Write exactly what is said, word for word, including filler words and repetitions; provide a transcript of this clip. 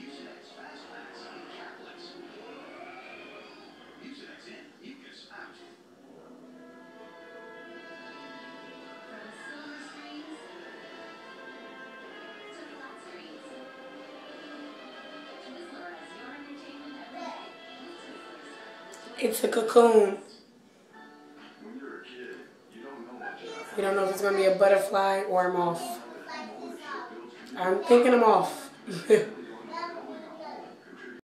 It's a cocoon. You don't know if it's going to be a butterfly or a moth. I'm thinking a moth.